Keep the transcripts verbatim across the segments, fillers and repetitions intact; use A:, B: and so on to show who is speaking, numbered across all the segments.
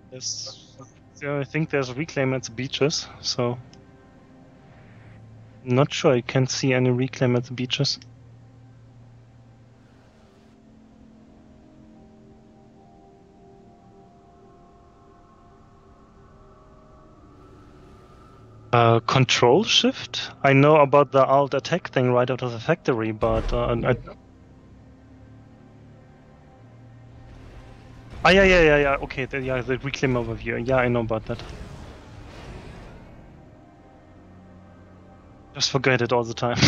A: Yes. Yeah, I think there's a reclaim at the beaches, so I'm not sure I can't see any reclaim at the beaches. Uh, control shift? I know about the alt attack thing right out of the factory, but uh, I... Ah, yeah, yeah, yeah, yeah. Okay, the, yeah, the reclaim overview. Yeah, I know about that. Just forget it all the time.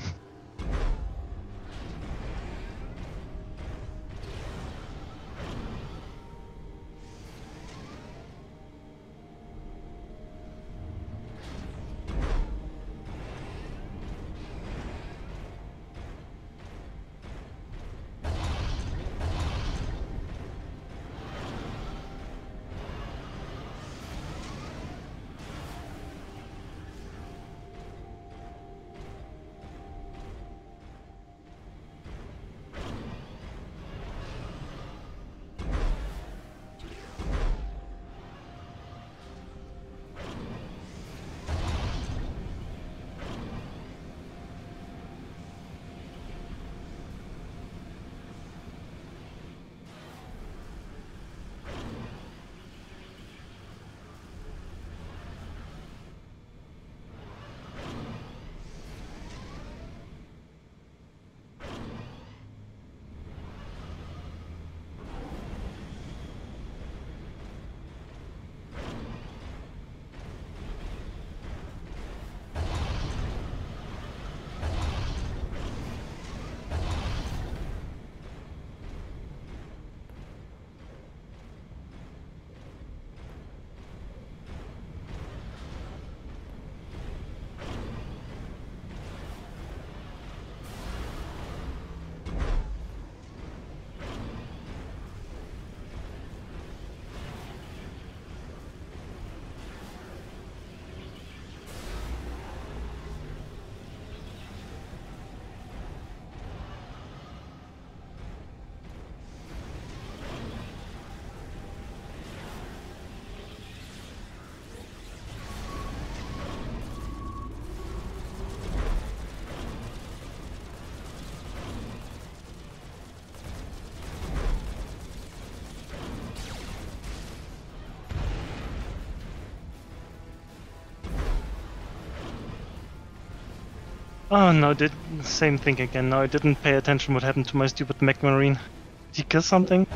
A: Oh no, did same thing again. No, I didn't pay attention what happened to my stupid mech marine. Did he kill something?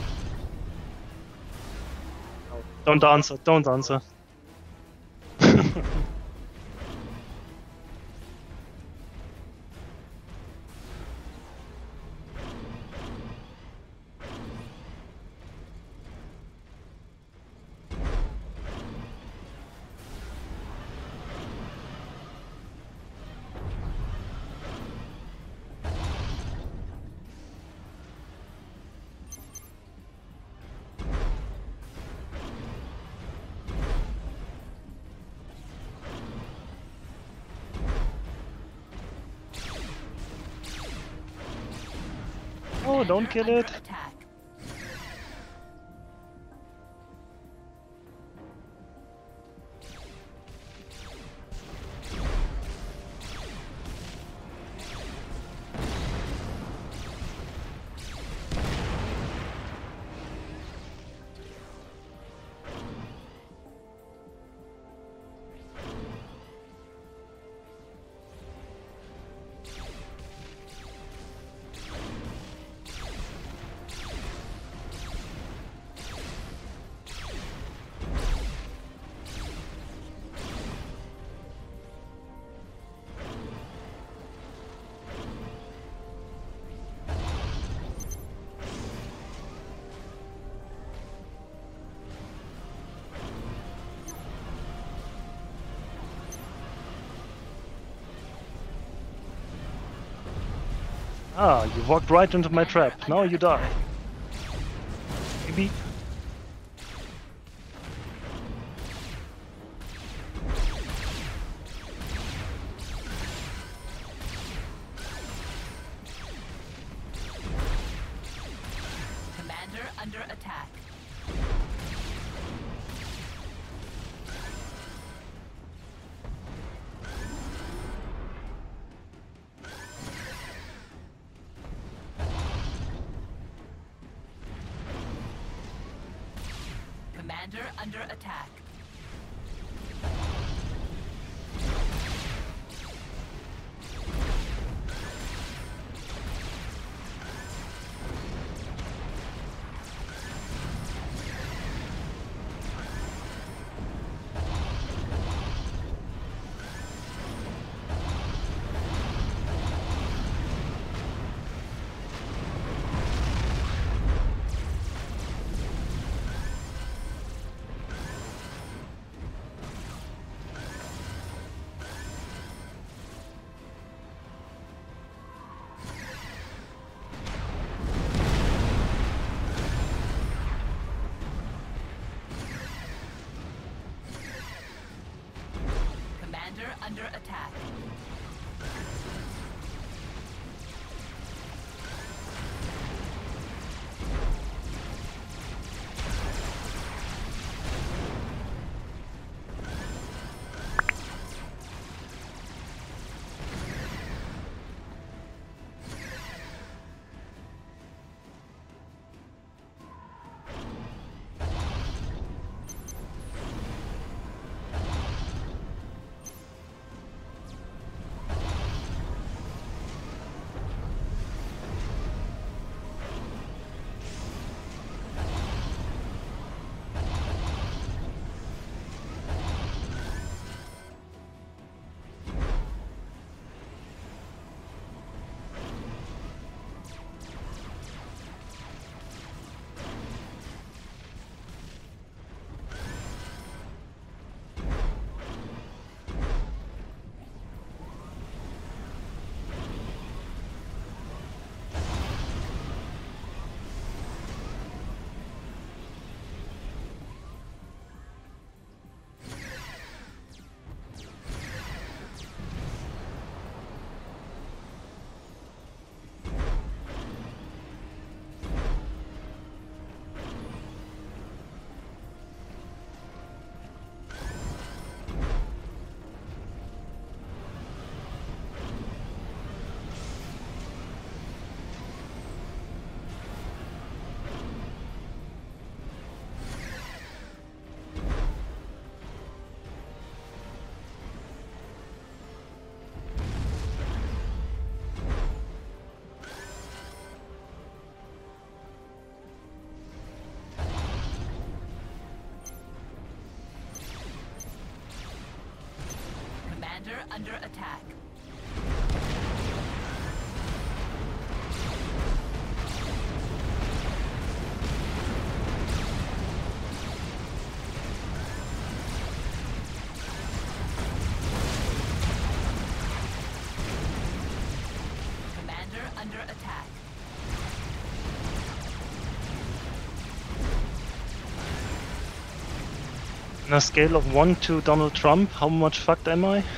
A: Don't answer, don't answer. Oh, don't kill it. Ah, you walked right into my trap. Now you die. Maybe.
B: Commander under attack. Commander under attack. Under attack. Commander under attack. Commander under attack.
A: On a scale of one to Donald Trump, how much fucked am I?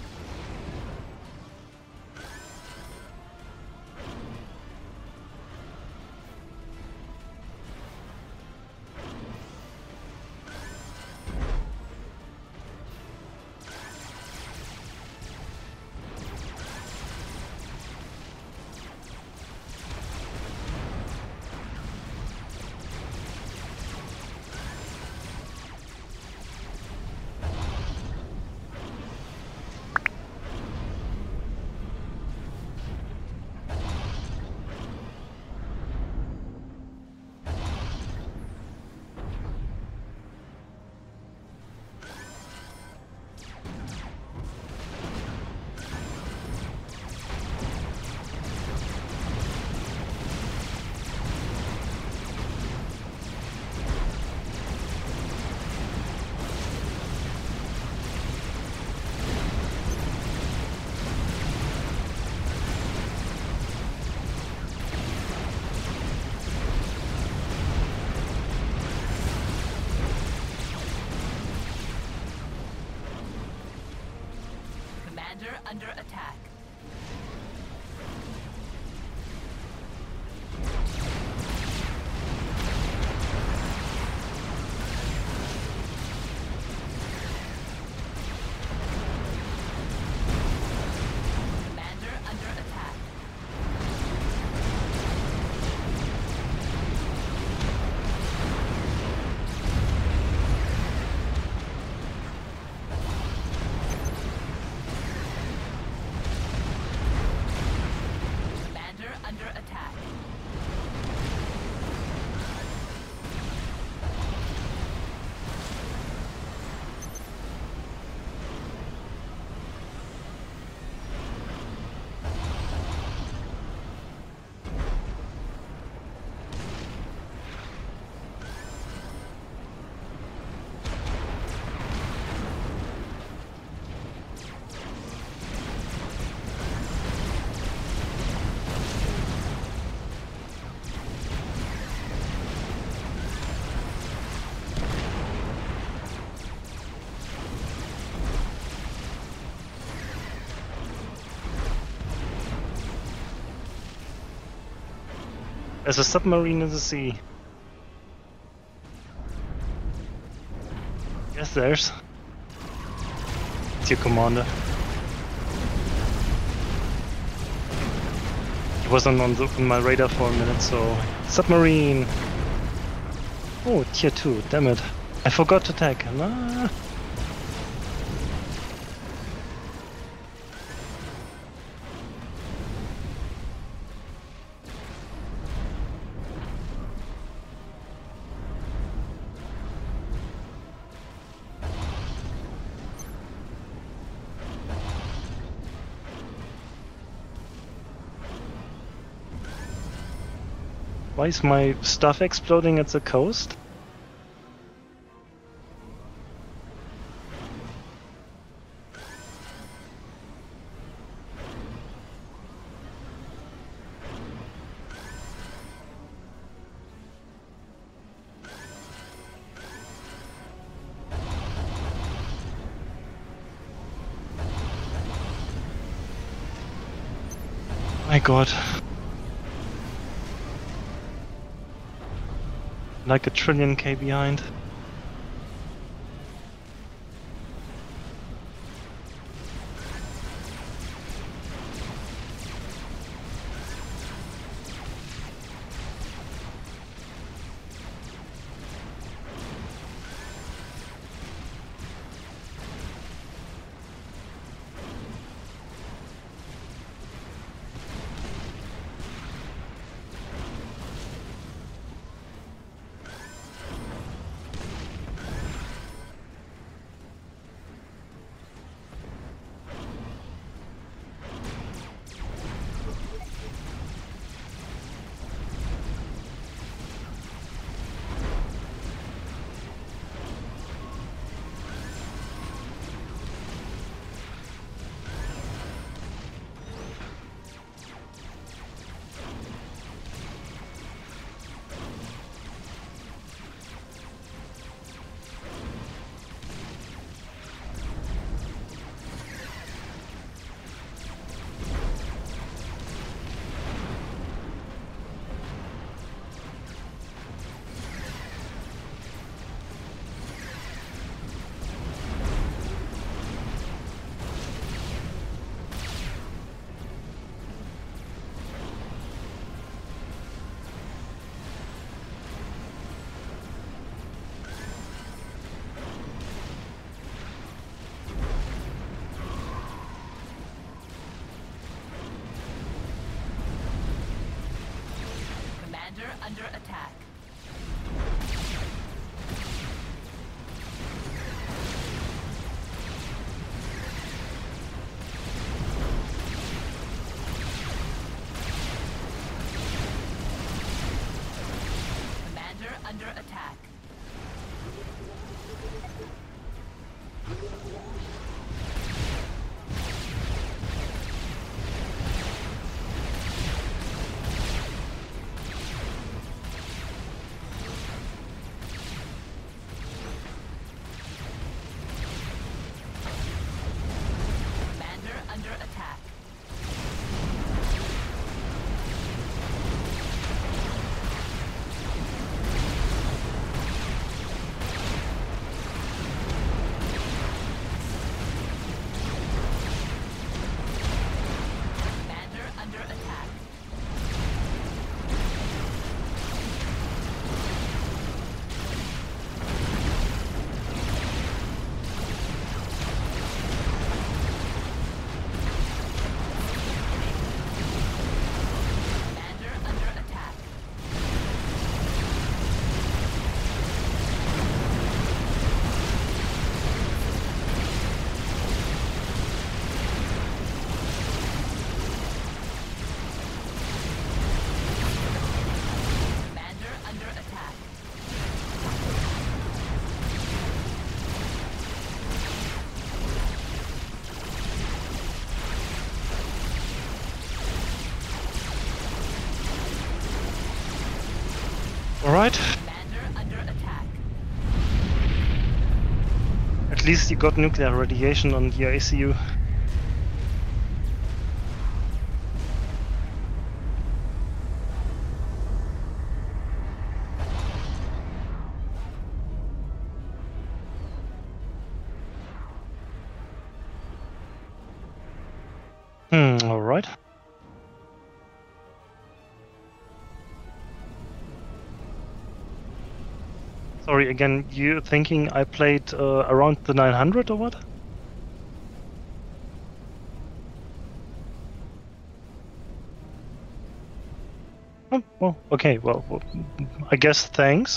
A: Commander under attack. Commander under attack. There's a submarine in the sea. Yes, there's. It's your commander. He wasn't on, the, on my radar for a minute, so... Submarine! Oh, tier two, damn it. I forgot to tag. Nah. Why is my stuff exploding at the coast? My god. Like a trillion K behind.
B: Under attack. Commander under attack.
A: Alright.
B: Commander under attack.
A: At least you got nuclear radiation on your A C U. Hmm, alright. Sorry, again, you thinking I played uh, around the nine hundred or what? Oh, well, okay, well, well, I guess thanks.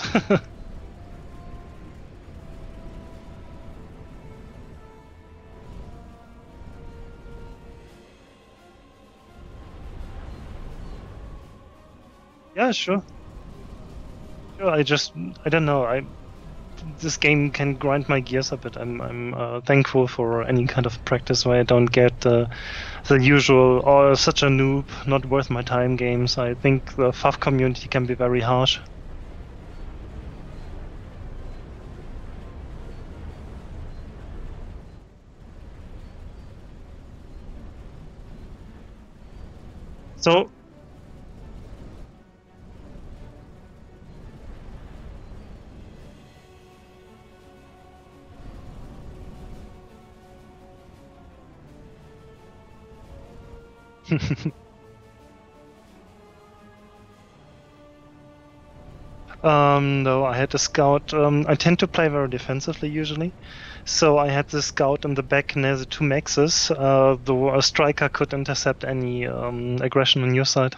A: Yeah, sure. Sure, I just, I don't know, I this game can grind my gears a bit. I'm I'm uh, thankful for any kind of practice where I don't get uh, the usual or such a noob, not worth my time games. I think the F U F community can be very harsh. So Um, no, I had a scout. Um, I tend to play very defensively usually, so I had the scout in the back near the two maxes. Uh, the a striker could intercept any um, aggression on your side.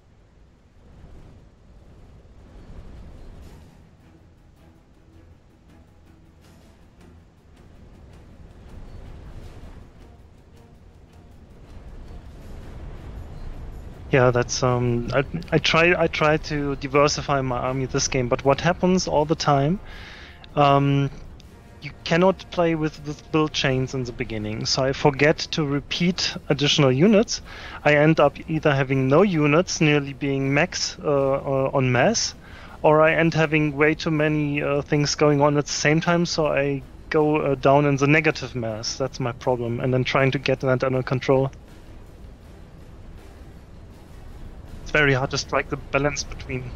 A: Yeah, that's um. I I try I try to diversify my army this game, but what happens all the time? Um, you cannot play with, with build chains in the beginning, so I forget to repeat additional units. I end up either having no units, nearly being max uh, uh, on mass, or I end having way too many uh, things going on at the same time, so I go uh, down in the negative mass. That's my problem, and then trying to get that under control. It's very hard to strike the balance between.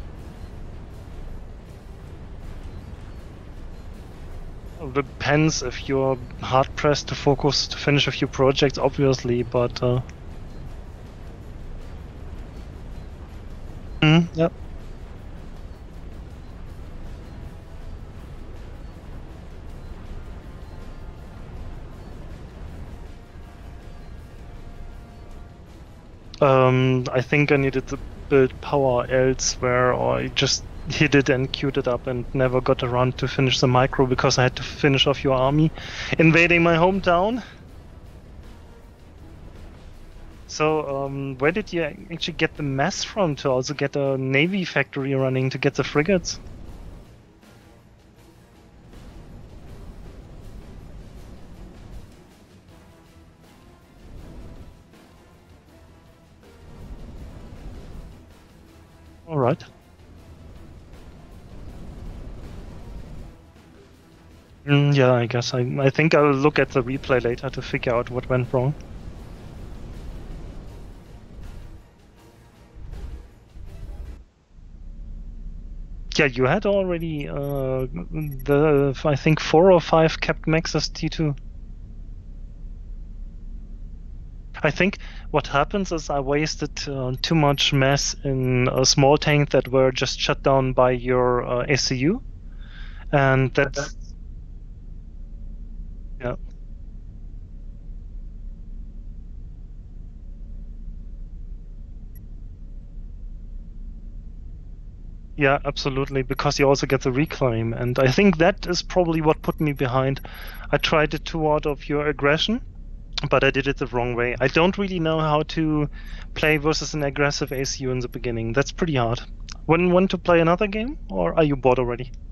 A: It depends if you're hard pressed to focus to finish a few projects, obviously, but uh... mm, yeah. Um, I think I needed to build power elsewhere, or I just hit it and queued it up and never got around to finish the micro because I had to finish off your army invading my hometown. So, um, where did you actually get the mass from to also get a navy factory running to get the frigates? All right. Mm, yeah, I guess I I think I'll look at the replay later to figure out what went wrong. Yeah, you had already uh, the I think four or five kept max as T two. I think what happens is I wasted uh, too much mass in a small tank that were just shut down by your uh, A C U, and that's yeah. Yeah, absolutely, because you also get the reclaim, and I think that is probably what put me behind. I tried it too out of your aggression, but I did it the wrong way. I don't really know how to play versus an aggressive A C U in the beginning. That's pretty hard. Wouldn't want to play another game, or are you bored already?